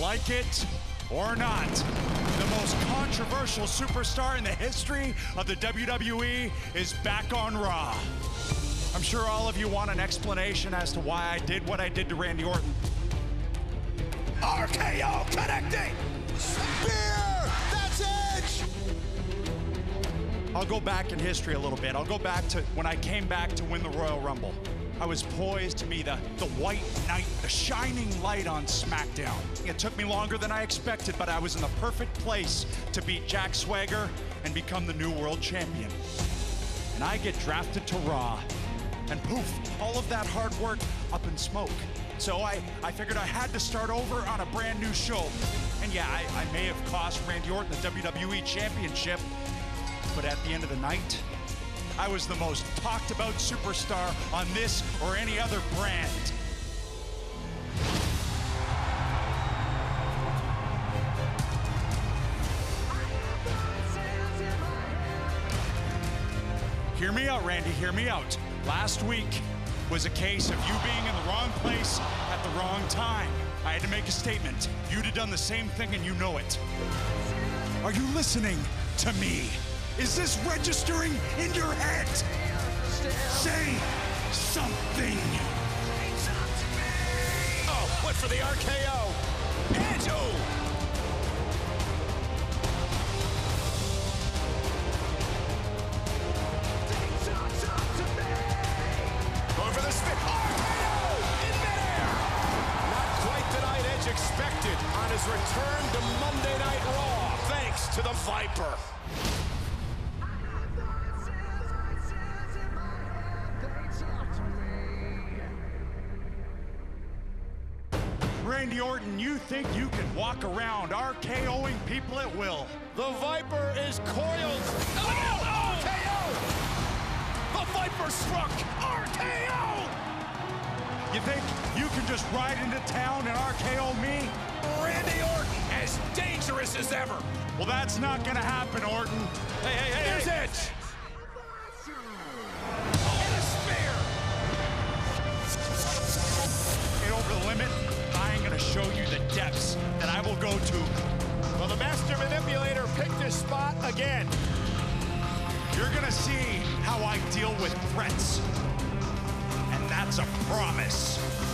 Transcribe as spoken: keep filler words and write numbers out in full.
like it or not, the most controversial superstar in the history of the W W E is back on Raw. I'm sure all of you want an explanation as to why I did what I did to Randy Orton. R K O connecting! Spear! That's Edge! I'll go back in history a little bit. I'll go back to when I came back to win the Royal Rumble. I was poised to be the, the white knight, the shining light on SmackDown. It took me longer than I expected, but I was in the perfect place to beat Jack Swagger and become the new world champion. And I get drafted to Raw, and poof, all of that hard work up in smoke. So I, I figured I had to start over on a brand new show. And yeah, I, I may have cost Randy Orton the W W E Championship, but at the end of the night, I was the most talked about superstar on this or any other brand. Hear me out, Randy, hear me out. Last week was a case of you being in the wrong place at the wrong time. I had to make a statement. You'd have done the same thing and you know it. Are you listening to me? Is this registering in your head? Say something. Oh, went for the R K O. Edge, oh! Going for the spin. R K O in midair. Not quite the night Edge expected on his return to Monday Night Raw, thanks to the Viper. Randy Orton, you think you can walk around RKOing people at will? The Viper is coiled. Oh, R K O! The Viper struck. R K O! You think you can just ride into town and R K O me? Randy Orton, as dangerous as ever. Well, that's not gonna happen, Orton. Hey, hey, hey, There's hey. Edge. And a spear. Get over the limit. I'm gonna show you the depths that I will go to. Well, the Master Manipulator picked his spot again. You're gonna see how I deal with threats. And that's a promise.